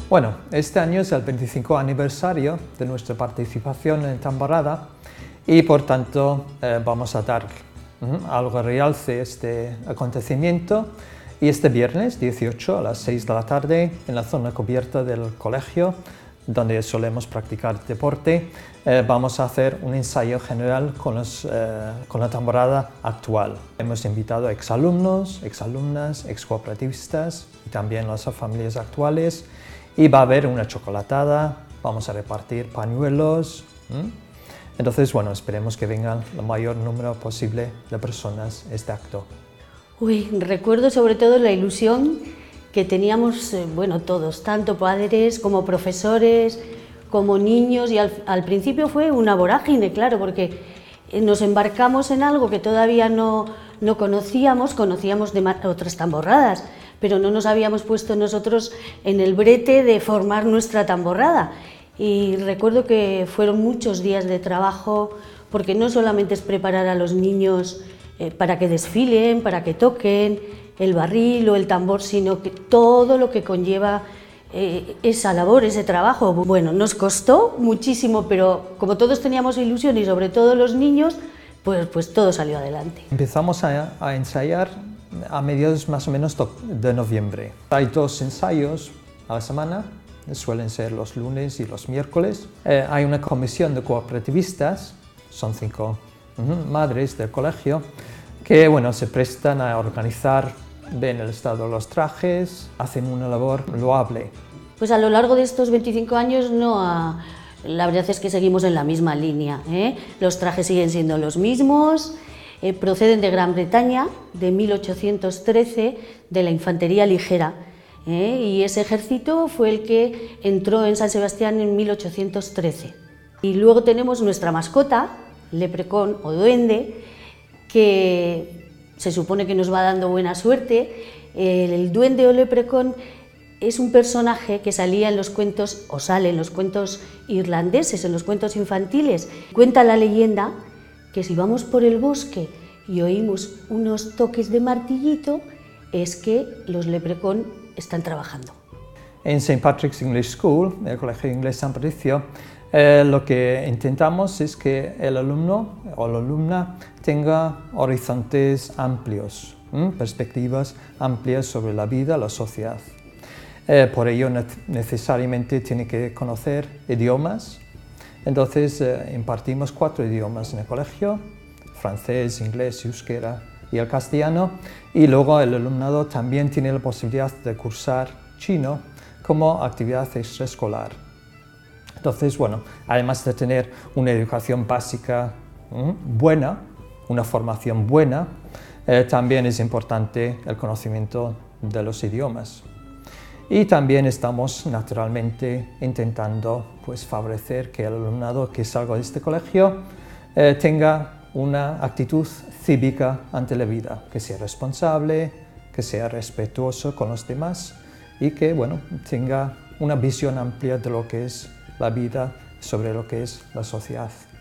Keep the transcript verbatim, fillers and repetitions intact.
Bueno, este año es el veinticinco aniversario de nuestra participación en Tamborrada y por tanto eh, vamos a dar uh, algo de realce a este acontecimiento. Y este viernes dieciocho a las seis de la tarde, en la zona cubierta del colegio, donde solemos practicar deporte, eh, vamos a hacer un ensayo general con, los, eh, con la tamborrada actual. Hemos invitado a exalumnos, exalumnas, excooperativistas y también las familias actuales, y va a haber una chocolatada, vamos a repartir pañuelos. ¿Mm? Entonces, bueno, esperemos que vengan el mayor número posible de personas a este acto. Uy, recuerdo sobre todo la ilusión que teníamos, eh, bueno, todos, tanto padres como profesores, como niños, y al, al principio fue una vorágine, claro, porque nos embarcamos en algo que todavía no, no conocíamos, conocíamos de otras tamborradas, pero no nos habíamos puesto nosotros en el brete de formar nuestra tamborrada. Y recuerdo que fueron muchos días de trabajo, porque no solamente es preparar a los niños eh, para que desfilen, para que toquen el barril o el tambor, sino que todo lo que conlleva eh, esa labor, ese trabajo. Bueno, nos costó muchísimo, pero como todos teníamos ilusión y sobre todo los niños, pues, pues todo salió adelante. Empezamos a, a ensayar a mediados más o menos de noviembre. Hay dos ensayos a la semana, suelen ser los lunes y los miércoles. Eh, hay una comisión de cooperativistas, son cinco uh, madres del colegio, que bueno, se prestan a organizar, ven el estado de los trajes, hacen una labor loable. Pues a lo largo de estos veinticinco años, no ha, la verdad es que seguimos en la misma línea, ¿eh? Los trajes siguen siendo los mismos, eh, proceden de Gran Bretaña, de mil ochocientos trece, de la infantería ligera, ¿eh? Y ese ejército fue el que entró en San Sebastián en mil ochocientos trece. Y luego tenemos nuestra mascota, leprecón o duende, que se supone que nos va dando buena suerte. El duende o leprecón es un personaje que salía en los cuentos, o sale en los cuentos irlandeses, en los cuentos infantiles. Cuenta la leyenda que si vamos por el bosque y oímos unos toques de martillito, es que los leprecón están trabajando. En Saint Patrick's English School, el Colegio Inglés San Patricio, eh, lo que intentamos es que el alumno o la alumna tenga horizontes amplios, ¿m? perspectivas amplias sobre la vida, la sociedad. Eh, por ello ne necesariamente tiene que conocer idiomas. Entonces eh, impartimos cuatro idiomas en el colegio: francés, inglés, euskera y el castellano, y luego el alumnado también tiene la posibilidad de cursar chino como actividad extraescolar. Entonces, bueno, además de tener una educación básica ¿m? buena, una formación buena, eh, también es importante el conocimiento de los idiomas. Y también estamos naturalmente intentando pues, favorecer que el alumnado que salga de este colegio eh, tenga una actitud cívica ante la vida, que sea responsable, que sea respetuoso con los demás y que bueno, tenga una visión amplia de lo que es la vida, sobre lo que es la sociedad.